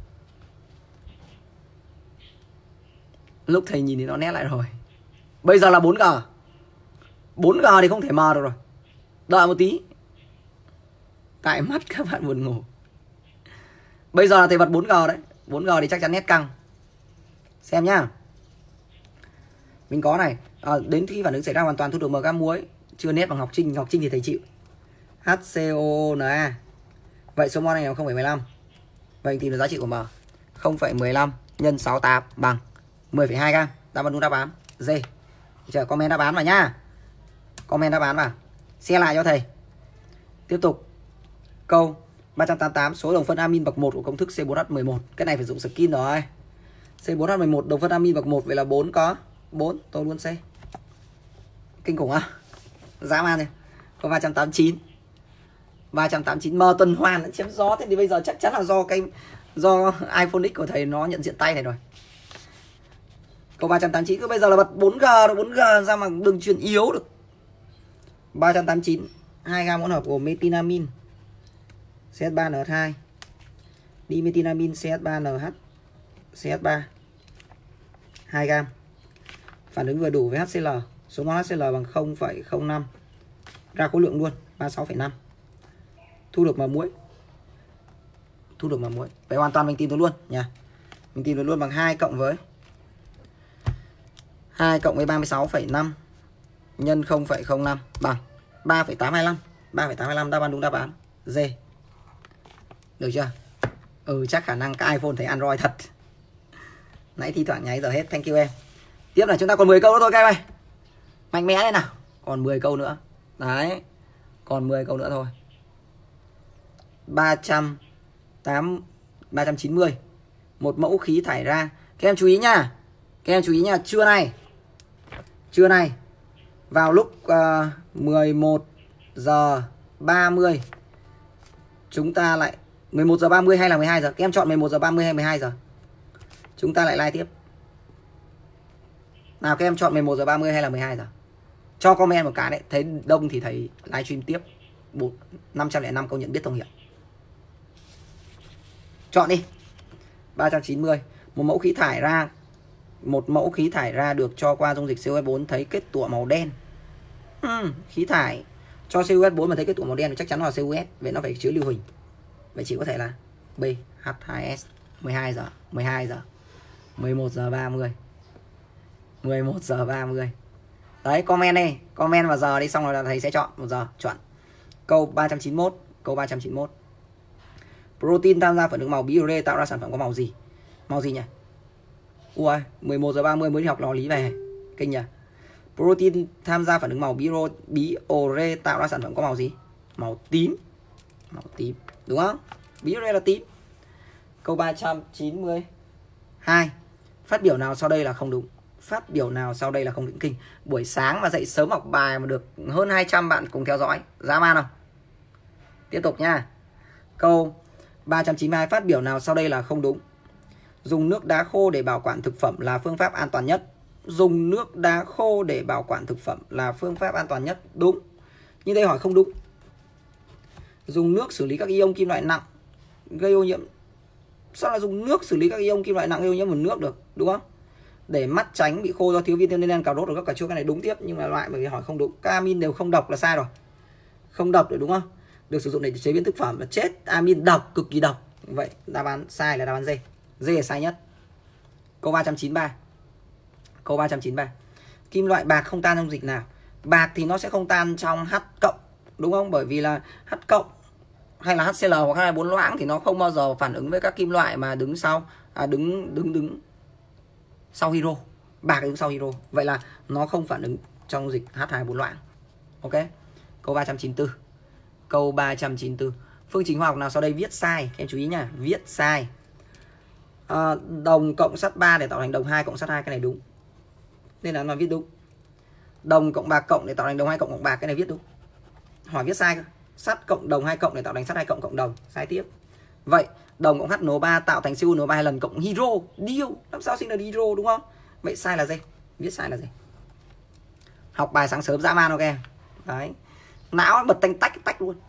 Lúc thầy nhìn thì nó nét lại rồi. Bây giờ là 4G. 4G thì không thể mờ được rồi. Đợi một tí. Tại mắt các bạn buồn ngủ. Bây giờ là thầy bật 4G đấy. 4G thì chắc chắn nét căng. Xem nhá. Mình có này. Đến khi phản ứng xảy ra hoàn toàn thu được mg muối. Chưa nét bằng Ngọc Trinh. Ngọc Trinh thì thầy chịu. HCOONA. Vậy số mol này là 0,15. Vậy mình tìm được giá trị của M. 0,15 nhân 68 bằng 10,2 gam. Đáp án đúng đáp án D. Chờ comment đáp án vào nhá. Comment đáp án vào. Xe lại cho thầy. Tiếp tục. Câu 388 số đồng phân amin bậc 1 của công thức C4H11. Cái này phải dùng skin rồi. C4H11 đồng phân amin bậc 1 vậy là 4 có 4, tôi luôn C. Kinh khủng á. Dã man này. Câu 389. 389 mờ tuần hoàn nó chém gió, thế thì bây giờ chắc chắn là do iPhone X của thầy nó nhận diện tay này rồi. Câu 389 cứ bây giờ là bật 4G rồi, 4G ra mà đường truyền yếu được. 389 2 gam hỗn hợp của metinamin CS3NH2 dimetinamin CS3NH CS3 2 gam. Phản ứng vừa đủ với HCl. Số mol HCl bằng 0,05. Ra khối lượng luôn 36,5. Thu được mà muối. Thu được mà muối. Vậy hoàn toàn mình tìm được luôn nha. Mình tìm được luôn bằng 2 cộng với 36,5 nhân 0,05 bằng 3,825. 3,825 đáp án đúng đáp án D. Được chưa? Chắc khả năng các iPhone thấy Android thật. Nãy thi thoảng nháy giờ hết. Thank you em. Tiếp là chúng ta còn 10 câu nữa thôi các em ơi. Mạnh mẽ lên nào. Còn 10 câu nữa. Đấy. Còn 10 câu nữa thôi. 390. Một mẫu khí thải ra. Các em chú ý nha. Các em chú ý nha. Trưa nay vào lúc 11 giờ 30 chúng ta lại 11 giờ 30 hay là 12 giờ? Các em chọn 11 giờ 30 hay 12 giờ? Chúng ta lại live tiếp. Nào các em chọn 11 giờ 30 hay là 12 giờ? Cho comment một cái đấy. Thấy đông thì thầy livestream tiếp 505 câu nhận biết thông hiệu. Chọn đi. 390. Một mẫu khí thải ra được cho qua dung dịch COS4 thấy kết tủa màu đen. Khí thải cho COS4 mà thấy kết tủa màu đen thì chắc chắn là COS. Vậy nó phải chứa lưu huỳnh. Vậy chỉ có thể là B, H2S. 12 giờ 11 giờ 30 11 giờ 30. Đấy, comment đi. Comment vào giờ đi, xong rồi là thầy sẽ chọn 1 giờ chuẩn. Câu 391. Protein tham gia phản ứng màu biore tạo ra sản phẩm có màu gì? Màu gì nhỉ? Ui, 11 giờ 30 mới đi học lò lý về. Kinh nhỉ? Protein tham gia phản ứng màu biore tạo ra sản phẩm có màu gì? Màu tím. Màu tím, đúng không? Biore là tím. Câu 392. Phát biểu nào sau đây là không đúng? Phát biểu nào sau đây là không định kinh? Buổi sáng mà dậy sớm học bài mà được hơn 200 bạn cùng theo dõi. Dã man không? Tiếp tục nha. Câu 392. Phát biểu nào sau đây là không đúng? Dùng nước đá khô để bảo quản thực phẩm là phương pháp an toàn nhất. Dùng nước đá khô để bảo quản thực phẩm là phương pháp an toàn nhất. Đúng. Nhưng đây hỏi không đúng. Dùng nước xử lý các ion kim loại nặng gây ô nhiễm. Sao là dùng nước xử lý các ion kim loại nặng gây ô nhiễm nguồn nước được? Đúng không? Để mắt tránh bị khô do thiếu vitamin cà rốt, rồi các quả chua, cái này đúng tiếp. Nhưng mà loại bởi vì hỏi không đúng. Các amin đều không độc là sai rồi. Không độc rồi đúng không? Được sử dụng để chế biến thực phẩm là chết. Amin độc, cực kỳ độc. Vậy đáp án sai là đáp án D. D là sai nhất. Câu 393. Kim loại bạc không tan trong dịch nào? Bạc thì nó sẽ không tan trong H cộng, đúng không? Bởi vì là H cộng hay là HCl hoặc H2O loãng thì nó không bao giờ phản ứng với các kim loại mà đứng sau đứng sau hydro. Bạc đứng sau hydro. Vậy là nó không phản ứng trong dung dịch H2O loãng. Ok. Câu 394. Phương trình hóa học nào sau đây viết sai? Các em chú ý nhá, viết sai. Đồng cộng sắt 3 để tạo thành đồng 2 cộng sắt 2, cái này đúng. Nên là nó viết đúng. Đồng cộng bạc cộng để tạo thành đồng 2 cộng bạc, cái này viết đúng. Hỏi viết sai cơ. Sắt cộng đồng 2 cộng để tạo thành sắt 2 cộng đồng, sai tiếp. Vậy đồng cộng HNO3 tạo thành CuNO3 2 lần cộng hydro, điêu, làm sao sinh ra hydro đúng không? Vậy sai là gì? Viết sai là gì? Học bài sáng sớm dã man ok. Đấy. Não bật tanh tách luôn.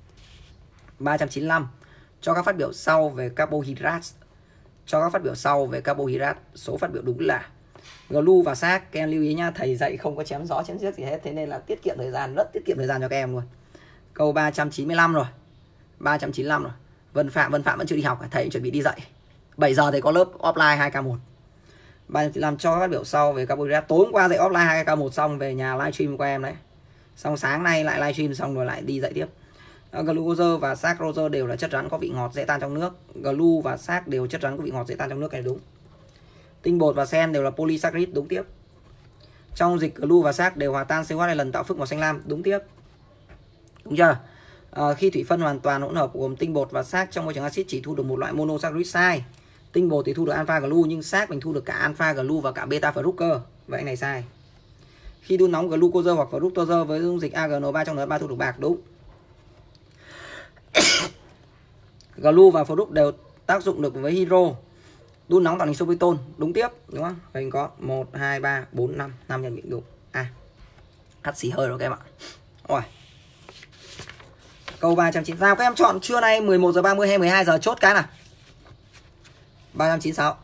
395. Cho các phát biểu sau về carbohydrate. Cho các phát biểu sau về carbohydrate, số phát biểu đúng là glu và xác. Các em lưu ý nhá, thầy dạy không có chém gió chém giết gì hết, thế nên là tiết kiệm thời gian, rất tiết kiệm thời gian cho các em luôn. Câu 395 rồi. 395 rồi. Vân Phạm vẫn chưa đi học, thầy chuẩn bị đi dạy. 7 giờ thì có lớp offline 2K1. 395 cho các phát biểu sau về carbohydrate. Tối hôm qua dạy offline 2K1 xong về nhà livestream của em đấy. Xong sáng nay lại livestream xong rồi lại đi dạy tiếp. Glucose và saccharose đều là chất rắn có vị ngọt dễ tan trong nước. Glu và sac đều chất rắn có vị ngọt dễ tan trong nước, cái này đúng. Tinh bột và sen đều là polysaccharide, đúng tiếp. Trong dịch glu và sac đều hòa tan COH 2 lần tạo phức màu xanh lam, đúng tiếp. Đúng chưa? Khi thủy phân hoàn toàn hỗn hợp gồm tinh bột và sac trong môi trường axit chỉ thu được một loại monosaccharide, sai. Tinh bột thì thu được alpha glu nhưng sac mình thu được cả alpha glu và cả beta fructose, vậy này sai. Khi đun nóng glucose hoặc fructose với dung dịch AgNO3 trong NH3 thu được bạc, đúng. Glu và fruct đều tác dụng được với hydro. Đun nóng tạo thành sorbitol, đúng tiếp, đúng không? Vậy mình có 1 2 3 4 5, 5 nhân định đúng. Hắt xì hơi rồi các em ạ. Rồi. Câu 390. Nào các em chọn trưa nay 11 giờ 30 hay 12 giờ, chốt cái nào. 396.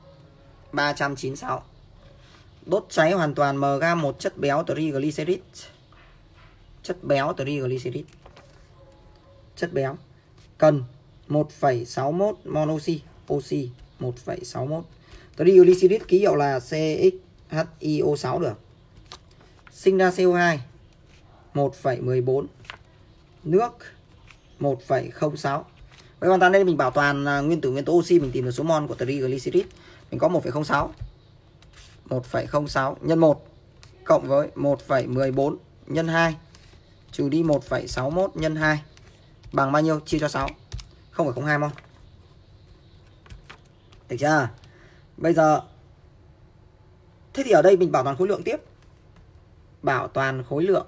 396. Đốt cháy hoàn toàn mg một chất béo triglycerid. Chất béo triglycerid. Chất béo cần 1,61 mol oxy. Oxy 1,61. Triglycerid ký hiệu là CXHIO6 được. Sinh ra CO2 1,14. Nước 1,06. Vậy hoàn toàn đây mình bảo toàn nguyên tố oxy, mình tìm được số mol của triglycerid. Mình có 1,06. 1,06 nhân 1 cộng với 1,14 nhân 2 trừ đi 1,61 nhân 2 bằng bao nhiêu? Chia cho 6. 0,02 mol. Được chưa? Bây giờ thế thì ở đây mình bảo toàn khối lượng tiếp. Bảo toàn khối lượng.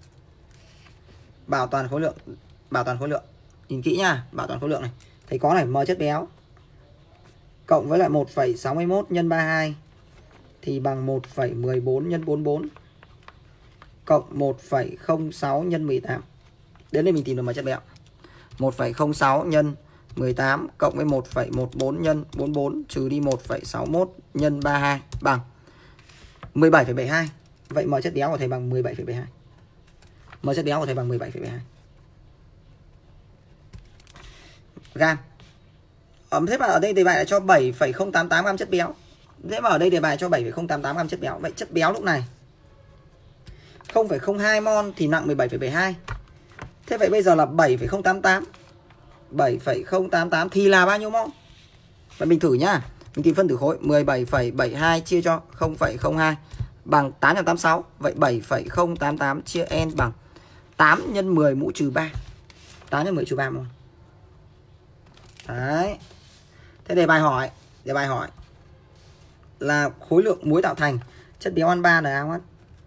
Bảo toàn khối lượng. Bảo toàn khối lượng. Nhìn kỹ nha, bảo toàn khối lượng này. Thầy có này, m chất béo cộng với lại 1,61 nhân 32 thì bằng 1,14 nhân 44 cộng 1,06 nhân 18. Đến đây mình tìm được m chất béo. 1,06 nhân 18 cộng với 1,14 nhân 44 trừ đi 1,61 nhân 32 bằng 17,72. Vậy m chất béo của thầy bằng 17,72. M chất béo của thầy bằng 17,72 gam. Thế mà ở đây đề bài lại cho 7,088 gam chất béo. Thế mà ở đây đề bài cho 7,088 gam chất béo. Vậy chất béo lúc này 0,02 mol thì nặng 17,72. Thế vậy bây giờ là 7,088. 7,088 thì là bao nhiêu mol? Vậy mình thử nhá. Mình tìm phân tử khối. 17,72 chia cho 0,02 bằng 886. Vậy 7,088 chia n bằng 8 nhân 10 mũ trừ 3. 8 nhân 10 trừ 3 mol. Đấy. Thế đề bài hỏi là khối lượng muối tạo thành chất béo ăn 3 NaOH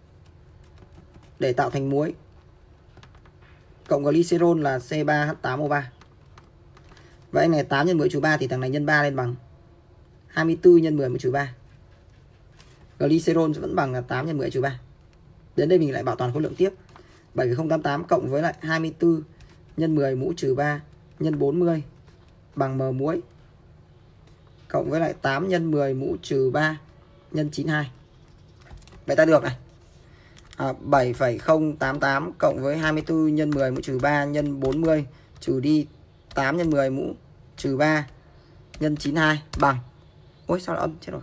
để tạo thành muối cộng glycerol là C3H8O3. Vậy anh này 8 nhân 10 trừ 3 thì thằng này nhân 3 lên bằng 24 nhân 10 trừ 3. Glycerol vẫn bằng là 8 nhân 10 trừ 3. Đến đây mình lại bảo toàn khối lượng tiếp. 7,088 cộng với lại 24 nhân 10 mũ trừ 3 nhân 40 bằng m muối cộng với lại 8 nhân 10 mũ trừ 3 nhân 92. Vậy ta được này. 7,088 cộng với 24 nhân 10 mũ trừ 3 nhân 40 trừ đi 8 nhân 10 mũ trừ 3 nhân 92 bằng. Ôi sao là âm, chết rồi.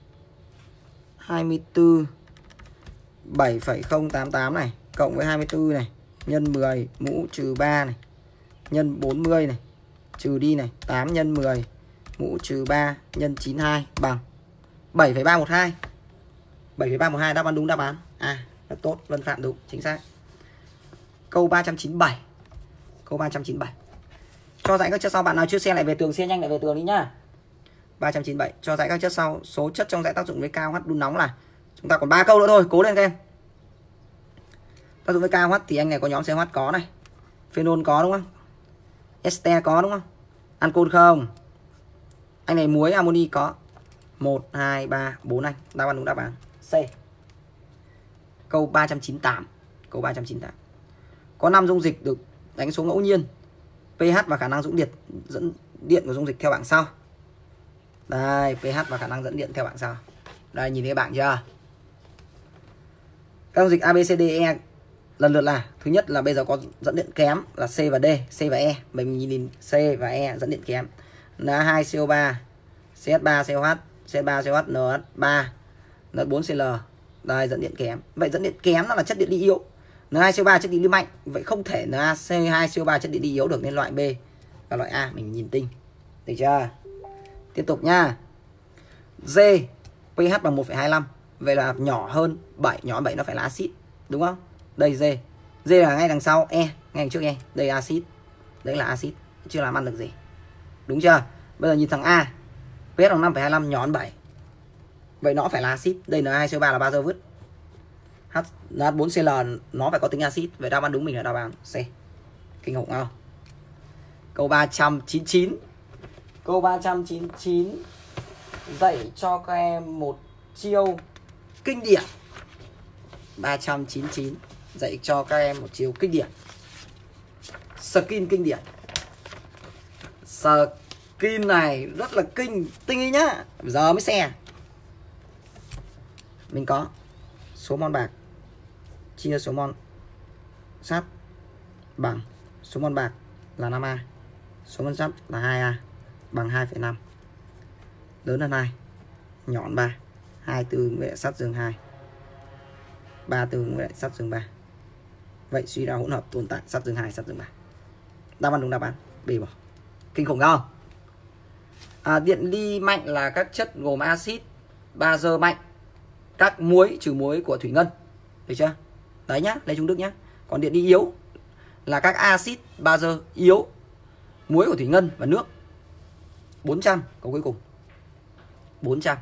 24 7,088 này cộng với 24 này nhân 10 mũ trừ 3 này nhân 40 này trừ đi này 8 nhân 10 mũ trừ 3 nhân 92 bằng 7,312. 7,312 đáp án đúng đáp án. Rất tốt, Vân Phạm đúng, chính xác. Câu 397. Câu 397. Cho dãy các chất sau, bạn nào chưa xe lại về tường, xe nhanh lại về tường đi nhá. 397. Cho dãy các chất sau, số chất trong dãy tác dụng với cao H đun nóng là, chúng ta còn 3 câu nữa thôi, cố lên các em. Tác dụng với cao H thì anh này có nhóm CH có này, phenol có đúng không, ester có đúng không, ancol không, anh này muối amoni có. 1 2 3 4 anh. Đáp án đúng đáp án C. Câu 398. Câu 398. Có 5 dung dịch được đánh số ngẫu nhiên, pH và khả năng dẫn điện của dung dịch theo bảng sau. Đây, pH và khả năng dẫn điện theo bảng sau. Đây, nhìn thấy bảng chưa? Các dung dịch A, B, C, D, E lần lượt là, thứ nhất là bây giờ có dẫn điện kém là C và D, C và E. Mình nhìn C và E dẫn điện kém. Na2CO3, CH3COH, CH3COH, NH3, NH4Cl. Đây, dẫn điện kém. Vậy dẫn điện kém nó là chất điện đi yếu. Na2CO3 chất điện đi mạnh. Vậy không thể NaC2CO3 chất điện đi yếu được, nên loại B và loại A mình nhìn tinh. Được chưa? Tiếp tục nha. D, pH bằng 1,25. Vậy là nhỏ hơn 7, nhỏ hơn 7 nó phải là axit, đúng không? Đây D. D là ngay đằng sau E, ngay đằng trước E. Đây axit. Đấy là axit, chưa làm ăn được gì. Đúng chưa? Bây giờ nhìn thằng A, pH bằng 5,25, nhỏ hơn 7. Vậy nó phải là axit. Đây Na2CO3 là bazơ vứt. NH4Cl nó phải có tính axit. Vậy đáp án đúng mình là đáp án C. Kinh khủng không? Câu 399. Câu 399 dạy cho các em một chiêu kinh điển. 399 dạy cho các em một chiêu kinh điển. Skin kinh điển. Skin này rất là tinh ý nhá. Giờ mới xe. Mình có số mol bạc chia số mol sắt bằng số mol bạc là 5A, số mol sắt là 2A bằng 2,5. Lớn hơn 2, nhỏ hơn 3. 2 tương với sắt dương 2, 3 tương với sắt dương 3. Vậy suy ra hỗn hợp tồn tại sắt dương 2, sắt dương 3. Đáp án đúng đáp án B bỏ. Kinh khủng không? Điện ly mạnh là các chất gồm axit, bazơ mạnh, các muối trừ muối của thủy ngân. Được chưa? Đấy nhá, Lê Trung Đức nhá. Còn điện đi yếu là các axit, bazơ yếu, muối của thủy ngân và nước. 400, câu cuối cùng. 400.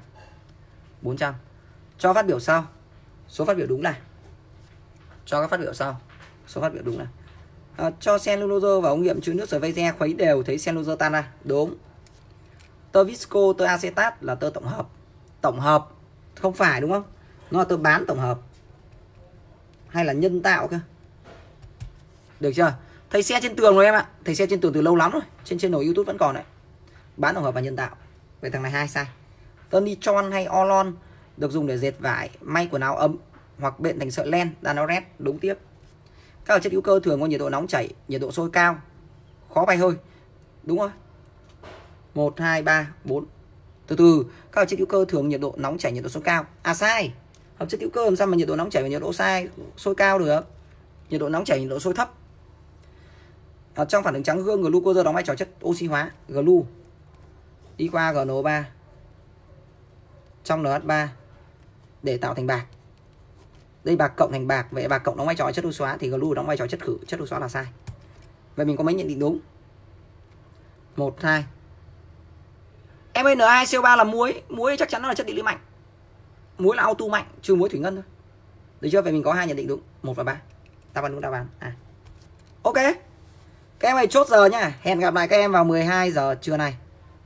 Cho phát biểu sau. Số phát biểu đúng là. Cho các phát biểu sau. Số phát biểu đúng là. Cho cellulose vào ống nghiệm chứa nước cerveze khuấy đều thấy cellulose tan ra. Đúng. Tơ visco, tơ acetat là tơ tổng hợp. Tổng hợp không phải đúng không? Nó là tơ bán tổng hợp. Hay là nhân tạo cơ? Được chưa? Thầy xe trên tường rồi em ạ. Thầy xe trên tường từ lâu lắm rồi. Trên channel YouTube vẫn còn đấy. Bán tổng hợp và nhân tạo. Vậy thằng này hai sai. Tơ nitron hay orlon được dùng để dệt vải, may quần áo ấm hoặc bện thành sợi len, Danoret. Đúng tiếp. Các chất hữu cơ thường có nhiệt độ nóng chảy, nhiệt độ sôi cao, khó bay hơi. Đúng rồi. 1 2 3 4. Từ từ, các hợp chất hữu cơ thường nhiệt độ nóng chảy, nhiệt độ sôi cao. Sai. Hợp chất hữu cơ làm sao mà nhiệt độ nóng chảy và nhiệt độ sôi cao được? Nhiệt độ nóng chảy, nhiệt độ sôi thấp. Trong phản ứng trắng gương, glucose đóng vai trò chất oxy hóa, glu đi qua GNO3 trong NH3 để tạo thành bạc. Đây bạc cộng thành bạc, vậy bạc cộng đóng vai trò chất oxy hóa thì glu đóng vai trò chất khử, chất oxy hóa là sai. Vậy mình có mấy nhận định đúng? 1 2. Em ơi, Na2CO3 là muối, muối chắc chắn nó là chất điện lý mạnh. Muối là auto mạnh, trừ muối thủy ngân thôi. Được chưa? Vậy mình có 2 nhận định đúng, 1 và 3. Đáp án đúng đáp án. Ok. Các em ơi chốt giờ nhá. Hẹn gặp lại các em vào 12 giờ trưa nay.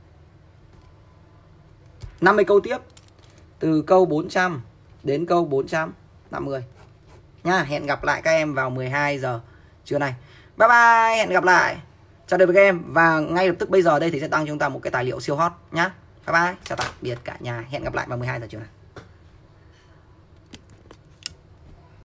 50 câu tiếp. Từ câu 400 đến câu 450 nha. Hẹn gặp lại các em vào 12 giờ trưa nay. Bye bye, hẹn gặp lại. Chào đời các em. Và ngay lập tức bây giờ đây thì sẽ đăng cho chúng ta một cái tài liệu siêu hot nhá. Bye bye, chào tạm biệt cả nhà. Hẹn gặp lại vào 12 giờ trưa nay.